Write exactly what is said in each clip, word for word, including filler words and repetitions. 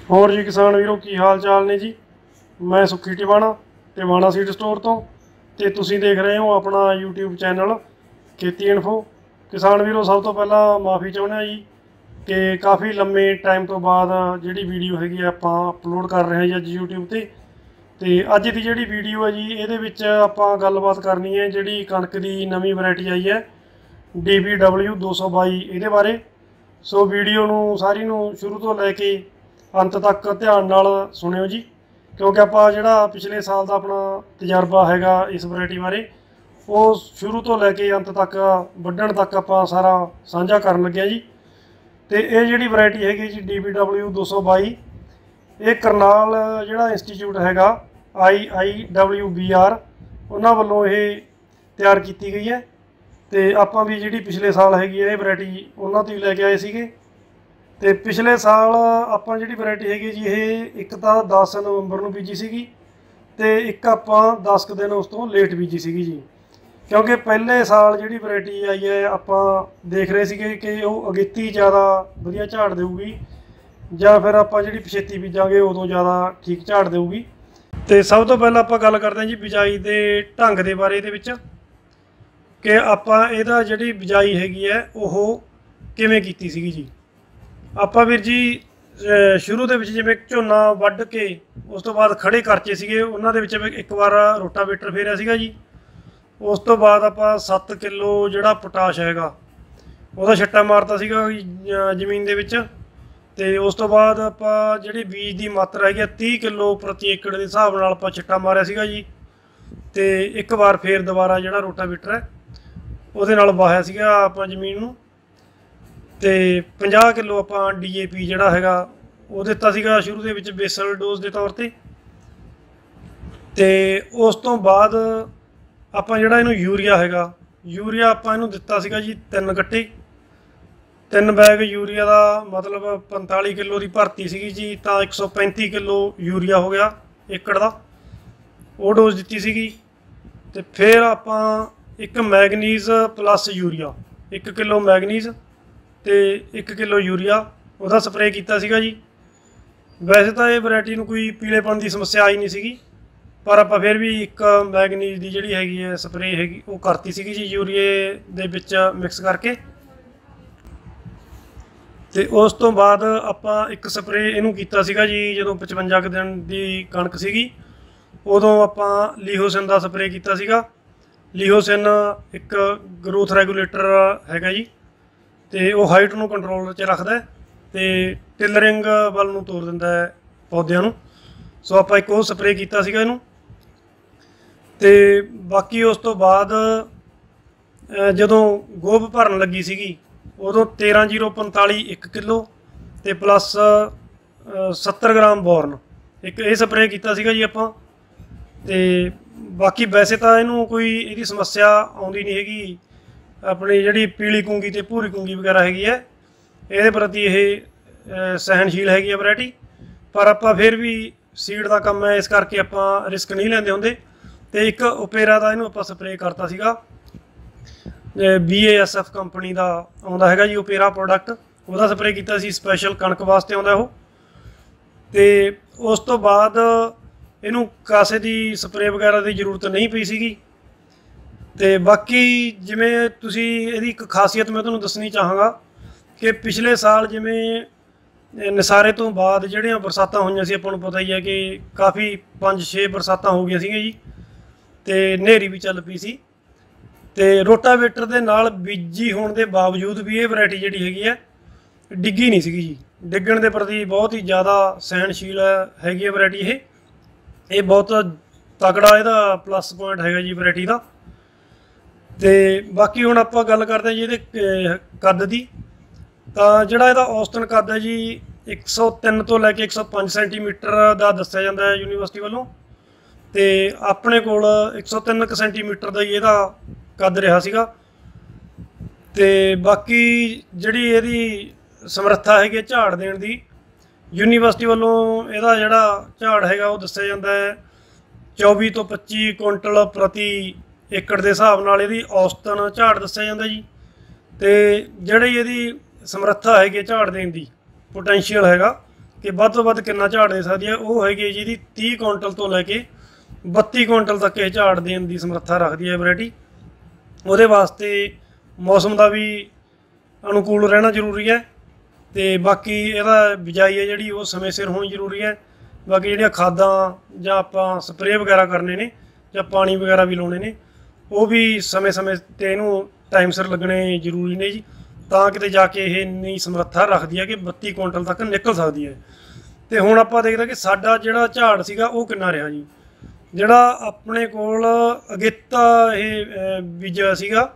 ਹੋਰ जी किसान वीरों की हाल चाल ने जी। मैं सुखी टिवाणा टिवाणा सीड स्टोर तो ਤੇ ਤੁਸੀਂ ਦੇਖ ਰਹੇ ਹੋ ਆਪਣਾ YouTube ਚੈਨਲ ਖੇਤੀ ਇਨਫੋ। ਕਿਸਾਨ ਵੀਰੋ ਸਭ ਤੋਂ ਪਹਿਲਾਂ ਮਾਫੀ ਚਾਹੁੰਦੇ ਹਾਂ ਜੀ ਕਿ ਕਾਫੀ ਲੰਮੇ ਟਾਈਮ ਤੋਂ ਬਾਅਦ ਜਿਹੜੀ ਵੀਡੀਓ ਹੈਗੀ ਆਪਾਂ ਅਪਲੋਡ ਕਰ ਰਹੇ ਹਾਂ ਜੀ ਅੱਜ YouTube ਤੇ। ਤੇ ਅੱਜ ਦੀ ਜਿਹੜੀ ਵੀਡੀਓ ਹੈ ਜੀ ਇਹਦੇ ਵਿੱਚ ਆਪਾਂ ਗੱਲਬਾਤ ਕਰਨੀ ਹੈ ਜਿਹੜੀ ਕਣਕ ਦੀ ਨਵੀਂ ਵੈਰਾਈਟੀ ਆਈ ਹੈ ਡੀ ਬੀ ਡਬਲਿਊ ਦੋ ਸੌ ਬਾਈ ਇਹਦੇ ਬਾਰੇ। ਸੋ ਵੀਡੀਓ ਨੂੰ ਸਾਰੀ ਨੂੰ ਸ਼ੁਰੂ ਤੋਂ ਲੈ ਕੇ अंत तक ध्यान नाल सुनियो जी, क्योंकि आप जो पिछले साल का अपना तजर्बा हैगा इस वैरायटी बारे वो शुरू तो लैके अंत तक वढ़न तक आप सारा साझा कर लगे जी। तो ये जी वैरायटी हैगी जी डी बी डबल्यू दो सौ बाई ये करनाल जोड़ा इंस्टीट्यूट हैगा I I W B R उन्होंने वालों ये तैयार की गई है। तो आप भी जी पिछले साल हैगी है वैरायटी उन्होंने तो ही लैके आए थे। तो पिछले साल आप जी वैरायटी हैगी जी ये एक तो दस नवंबर को बीजी सी तो एक आप दस क दिन उस तो लेट बीजी सी जी, क्योंकि पहले साल जी वैरायटी आई है आप देख रहे थे कि वो अगेती ज़्यादा वधिया झाड़ देगी या फिर आप जी पछेती बीजांगे उदों ज़्यादा ठीक झाड़ देगी। तो सब तो पहले आप गल करते हैं जी बिजाई के ढंग के बारे दे विच कि आप इहदा जिहड़ी बिजाई हैगी है वो किवें कीती सीगी जी। ਆਪਾਂ ਵੀਰ ਜੀ ਸ਼ੁਰੂ ਦੇ ਵਿੱਚ ਜਿਵੇਂ ਝੋਨਾ ਵੱਢ ਕੇ ਉਸ ਤੋਂ ਬਾਅਦ ਖੜੇ ਕਰਚੇ ਸੀਗੇ ਉਹਨਾਂ ਦੇ ਵਿੱਚ ਇੱਕ ਵਾਰ ਰੋਟਾਵੇਟਰ ਫੇਰਿਆ ਸੀਗਾ ਜੀ। ਉਸ ਤੋਂ ਬਾਅਦ ਆਪਾਂ ਸੱਤ ਕਿਲੋ ਜਿਹੜਾ ਪੋਟਾਸ਼ ਹੈਗਾ ਉਹਦਾ ਛੱਟਾ ਮਾਰਤਾ ਸੀਗਾ ਜ਼ਮੀਨ ਦੇ ਵਿੱਚ। ਤੇ ਉਸ ਤੋਂ ਬਾਅਦ ਆਪਾਂ ਜਿਹੜੀ ਬੀਜ ਦੀ ਮਾਤਰਾ ਹੈਗੀ ਤੀਹ ਕਿਲੋ ਪ੍ਰਤੀ ਏਕੜ ਦੇ ਹਿਸਾਬ ਨਾਲ ਆਪਾਂ ਛੱਟਾ ਮਾਰਿਆ ਸੀਗਾ ਜੀ। ਤੇ ਇੱਕ ਵਾਰ ਫੇਰ ਦੁਬਾਰਾ ਜਿਹੜਾ ਰੋਟਾਵੇਟਰ ਹੈ ਉਹਦੇ ਨਾਲ ਵਾਹਿਆ ਸੀਗਾ ਆਪਾਂ ਜ਼ਮੀਨ ਨੂੰ। तो पचास किलो आप डी ए पी जोड़ा है वो दिता सीगा शुरू के विच बेसल डोज के तौर पर। तो उस तो बाद आप जोड़ा इनू यूरिया है यूरिया आप इनू दिता सीगा जी तीन कट्टे तीन बैग यूरिया का मतलब पैंताली किलो की भर्ती सी जी। तो एक सौ पैंती किलो यूरिया हो गया एकड़ का वो डोज दी सी। तो फिर आप एक मैगनीज प्लस यूरिया एक किलो मैगनीज तो एक किलो यूरिया वह स्प्रे किया सीगा जी। वैसे तो ये वैरायटी में कोई पीलेपन की समस्या आई नहीं सी, पर आप फिर भी एक मैगनीज की जी हैगी है स्प्रे हैगी वो करती सी जी यूरिए दे विच मिक्स करके। तो उस तो बाद आप एक स्प्रे इनू कीता सीगा जी जो पचवंजा दिन की कणक सी उदों आप लीहोसिन का स्प्रे किया सीगा। लीहोसिन एक ग्रोथ रैगूलेटर हैगा जी तो वो हाइट में कंट्रोल च रखता है तो टिलरिंग वाल नूं तोड़ दिंदा है पौधों नूं। सो आप एक वो स्प्रे किया सीगा इनू। तो बाकी उस तो बाद जदों गोभ भरन लगी सीगी उदों तेरह जीरो पंताली एक किलो तो प्लस सत्तर ग्राम बॉर्न एक ये स्प्रे किया सीगा जी आपां। तो बाकी वैसे तो इनू कोई इहदी समस्या आउंदी नहीं हैगी अपनी जी पीली कुंगी तो भूरी कुंगी वगैरह हैगी है ये प्रति ये सहनशील हैगी है वैरायटी। पर आप फिर भी सीड का काम है इस करके आप रिस्क नहीं लेंदे होंदे। तो एक ओपेरा का इनू आप स्प्रे करता सीगा B A S F company का आउंदा हैगा जी ओपेरा प्रोडक्ट वह स्प्रे किया सी स्पैशल कणक वास्ते आउंदा वो। तो उस तो बाद इनू कासे की स्प्रे वगैरह की जरूरत नहीं पई सीगी। तो बाकी जिमें तुसी इहदी एक खासियत मैं तुहानूं दसनी चाहांगा कि पिछले साल जिमें नसारे तो बाद जिहड़ियां बरसातां होईयां सी आपां नूं पता ही है कि काफ़ी पाँच छे बरसातां हो गई सी जी। तो नेरी भी चल पई सी तो रोटावेटर दे नाल बीजी होने के बावजूद भी ये वैरायटी जिहड़ी हैगी है डिग्गी नहीं सी जी। डिग्गण के प्रति बहुत ही ज़्यादा सहनशील हैगी है वैरायटी ये ये बहुत तगड़ा इहदा प्लस पॉइंट हैगा जी वैरायटी का। तो बाकी हुण आपां गल करते हैं जी इहदे कद की। तो जिहड़ा इहदा औसतन कद है जी एक सौ तीन तो लैके एक सौ पाँच सेंटीमीटर का दस्सिया जाता है यूनीवर्सिटी वालों। तो अपने कोल एक सौ तीन सेंटीमीटर का ही इहदा कद रहा सीगा। तो बाकी जिहड़ी इहदी समर्था हैगी झाड़ देण दी यूनीवर्सिटी वालों इहदा जिहड़ा झाड़ हैगा वो दस्सिया जाता है चौबी तो पच्ची कुंटल प्रति एकड़ के हिसाब नाल इहदी औसतन झाड़ दस्सिया जाता जी। तो जिहड़ी इहदी समर्था हैगी झाड़ देण दी पोटैंशियल हैगा कि ਵੱਧ ਤੋਂ ਵੱਧ ਕਿੰਨਾ ਝਾੜ ਦੇ ਸਕਦੀ ਹੈ। ਉਹ ਹੈਗੀ ਜੀ ਦੀ तीह ਕੁਇੰਟਲ ਤੋਂ ਲੈ ਕੇ बत्ती ਕੁਇੰਟਲ ਤੱਕ ਇਹ ਝਾੜ ਦੇਣ ਦੀ ਸਮਰੱਥਾ ਰੱਖਦੀ ਹੈ ਵੈਰਾਈਟੀ। ਉਹਦੇ ਵਾਸਤੇ ਮੌਸਮ ਦਾ ਵੀ ਅਨੁਕੂਲ ਰਹਿਣਾ ਜ਼ਰੂਰੀ ਹੈ ਤੇ ਬਾਕੀ ਇਹਦਾ ਬਿਜਾਈ ਹੈ ਜਿਹੜੀ ਉਹ ਸਮੇਂ ਸਿਰ ਹੋਣੀ ਜ਼ਰੂਰੀ ਹੈ। ਬਾਕੀ ਜਿਹੜੀਆਂ ਖਾਦਾਂ ਜਾਂ ਆਪਾਂ ਸਪਰੇਅ ਵਗੈਰਾ ਕਰਨੇ ਨੇ ਜਾਂ ਪਾਣੀ ਵਗੈਰਾ ਵੀ ਲਾਉਣੇ ਨੇ ਉਹ ਵੀ ਸਮੇਂ ਸਮੇਂ 'ਤੇ ਇਹਨੂੰ ਟਾਈਮ ਸਿਰ ਲੱਗਣੇ ਜ਼ਰੂਰੀ ਨੇ ਜੀ, ਤਾਂ ਕਿਤੇ ਜਾ ਕੇ ਇਹ ਇੰਨੀ ਸਮਰੱਥਾ ਰੱਖਦੀ ਹੈ ਕਿ ਬੱਤੀ ਕੁਇੰਟਲ ਤੱਕ ਨਿਕਲ ਸਕਦੀ ਹੈ। ਤੇ ਹੁਣ ਆਪਾਂ ਦੇਖਦੇ ਕਿ ਸਾਡਾ ਜਿਹੜਾ ਝਾੜ ਸੀਗਾ ਉਹ ਕਿੰਨਾ ਰਿਹਾ ਜੀ। ਜਿਹੜਾ ਆਪਣੇ ਕੋਲ ਅਗੇਤਾ ਇਹ ਬੀਜਿਆ ਸੀਗਾ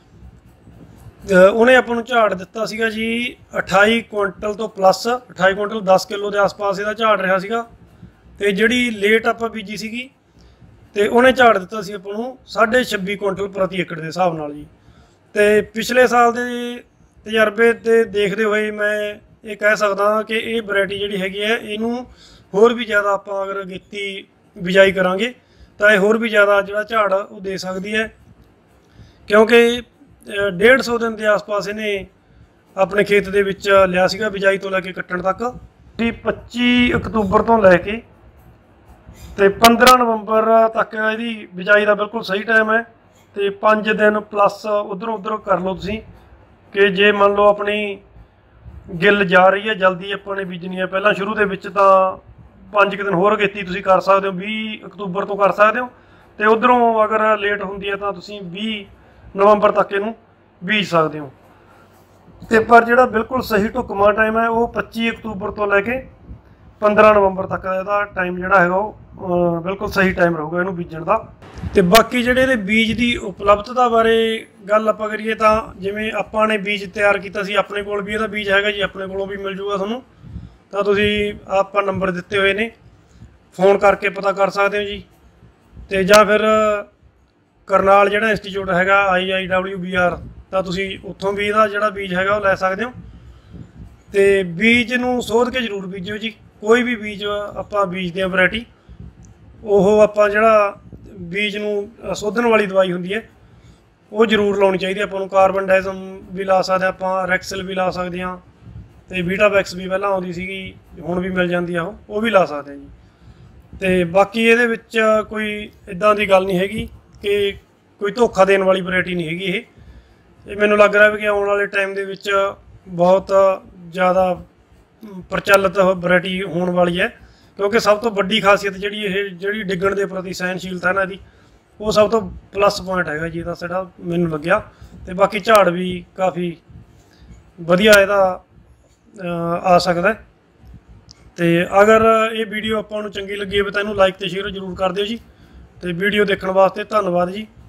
ਉਹਨੇ ਆਪਾਂ ਨੂੰ ਝਾੜ ਦਿੱਤਾ ਸੀਗਾ ਜੀ ਅਠਾਈ ਕੁਇੰਟਲ ਤੋਂ ਪਲੱਸ, ਅਠਾਈ ਕੁਇੰਟਲ ਦਸ ਕਿਲੋ ਦੇ ਆਸ-ਪਾਸ ਇਹਦਾ ਝਾੜ ਰਿਹਾ ਸੀਗਾ। ਤੇ ਜਿਹੜੀ ਲੇਟ ਆਪਾਂ ਬੀਜੀ ਸੀਗੀ ਤੇ ਉਹਨੇ ਝਾੜ ਦਿੱਤਾ ਸੀ ਆਪਾਂ ਨੂੰ ਸਾਢੇ ਛੱਬੀ ਕੁਇੰਟਲ ਪ੍ਰਤੀ ਏਕੜ ਦੇ ਹਿਸਾਬ ਨਾਲ ਜੀ। ਤੇ ਪਿਛਲੇ ਸਾਲ ਦੇ ਤਜਰਬੇ ਤੇ ਦੇਖਦੇ ਹੋਏ ਮੈਂ ਇਹ ਕਹਿ ਸਕਦਾ ਕਿ ਇਹ ਵੈਰਾਈਟੀ ਜਿਹੜੀ ਹੈਗੀ ਹੈ ਇਹਨੂੰ ਹੋਰ ਵੀ ਜ਼ਿਆਦਾ ਆਪਾਂ ਅਗਰ ਅਗੇਤੀ ਬਿਜਾਈ ਕਰਾਂਗੇ ਤਾਂ ਇਹ ਹੋਰ ਵੀ ਜ਼ਿਆਦਾ ਜਿਹੜਾ ਝਾੜ ਉਹ ਦੇ ਸਕਦੀ ਹੈ, ਕਿਉਂਕਿ डेढ़ सौ दिन के आस पास इन्हें अपने खेत के विच लिया सीगा बिजाई तो लैके कट्टण तक। पच्ची अक्तूबर तो लैके ते पंद्रह नवंबर तक यदी बिजाई का बिल्कुल सही टाइम है। तो पाँच दिन प्लस उधर उधर कर लो तुसीं कि जे मान लो अपनी गिल जा रही है जल्दी अपने बीजनी है पहला शुरू के विच तां पाँच दिन होर अगेती तुसीं कर सकते हो, बीस अक्तूबर तो कर सकते हो। तो उधरों अगर लेट होंदी है तां तुसीं बीस नवंबर तक इनू बीज सकते हो। तो पर जो बिल्कुल सही ढुकमा टाइम है वो पच्ची अक्तूबर तो लैके पंद्रह नवंबर तक का टाइम जोड़ा है वो बिल्कुल सही टाइम रहूगा इनू बीजण का। तो बाकी जोड़े बीज की उपलब्धता बारे गल आप करिए तो जिमें आपां ने बीज तैयार किया सी अपने कोल भी इहदा बीज हैगा जी, अपने कोलों भी मिल जूगा तुहानूं। तो तुसीं आपां नंबर दिते हुए ने फोन करके पता कर सकते हो जी। तो जां फिर करनाल जो इंस्टीट्यूट हैगा I I W B R तो तुसीं उत्थों भी इहदा जिहड़ा बीज हैगा वो लै सकते हो। तो बीज नूं सोध के जरूर बीजो जी। कोई भी बीज आपां बीजदे हां वैरायटी ਉਹ ਆਪਾਂ ਜਿਹੜਾ ਬੀਜ ਨੂੰ ਸੋਧਣ ਵਾਲੀ ਦਵਾਈ ਹੁੰਦੀ ਹੈ ਉਹ ਜ਼ਰੂਰ ਲਾਉਣੀ ਚਾਹੀਦੀ ਆਪਾਂ ਨੂੰ। ਕਾਰਬਨ ਡਾਇਜ਼ਮ ਵੀ ਲਾ ਸਕਦੇ ਆਪਾਂ, ਰੈਕਸਲ ਵੀ ਲਾ ਸਕਦੇ ਹਾਂ ਤੇ ਬੀਟਾਵੈਕਸ ਵੀ ਪਹਿਲਾਂ ਆਉਂਦੀ ਸੀਗੀ ਹੁਣ ਵੀ ਮਿਲ ਜਾਂਦੀ ਆ ਉਹ ਉਹ ਵੀ ਲਾ ਸਕਦੇ ਹਾਂ ਜੀ। ਤੇ ਬਾਕੀ ਇਹਦੇ ਵਿੱਚ ਕੋਈ ਇਦਾਂ ਦੀ ਗੱਲ ਨਹੀਂ ਹੈਗੀ ਕਿ ਕੋਈ ਧੋਖਾ ਦੇਣ ਵਾਲੀ ਵੈਰਾਈਟੀ ਨਹੀਂ ਹੈਗੀ ਇਹ। ਇਹ ਮੈਨੂੰ ਲੱਗ ਰਿਹਾ ਵੀ ਕਿ ਆਉਣ ਵਾਲੇ ਟਾਈਮ ਦੇ ਵਿੱਚ ਬਹੁਤ ਜ਼ਿਆਦਾ ਪ੍ਰਚਲਿਤ ਵੈਰਾਈਟੀ ਹੋਣ ਵਾਲੀ ਹੈ, ਕਿਉਂਕਿ ਸਭ ਤੋਂ ਵੱਡੀ ਖਾਸੀਅਤ ਜਿਹੜੀ ਇਹ ਜਿਹੜੀ ਡਿੱਗਣ ਦੇ ਪ੍ਰਤੀ ਸਹਿਣਸ਼ੀਲਤਾ ਇਹਨਾਂ ਦੀ ਉਹ ਸਭ ਤੋਂ ਪਲੱਸ ਪੁਆਇੰਟ ਹੈਗਾ ਜੀ ਇਹਦਾ ਜਿਹੜਾ ਮੈਨੂੰ ਲੱਗਿਆ। ਤੇ ਬਾਕੀ ਝਾੜ ਵੀ ਕਾਫੀ ਵਧੀਆ ਇਹਦਾ ਆ ਸਕਦਾ। ਤੇ ਅਗਰ ਇਹ ਵੀਡੀਓ ਆਪਾਂ ਨੂੰ ਚੰਗੀ ਲੱਗੀ ਹੋਵੇ ਤਾਂ ਇਹਨੂੰ ਲਾਈਕ ਤੇ ਸ਼ੇਅਰ ਜ਼ਰੂਰ ਕਰ ਦਿਓ ਜੀ। ਤੇ ਵੀਡੀਓ ਦੇਖਣ ਵਾਸਤੇ ਧੰਨਵਾਦ ਜੀ।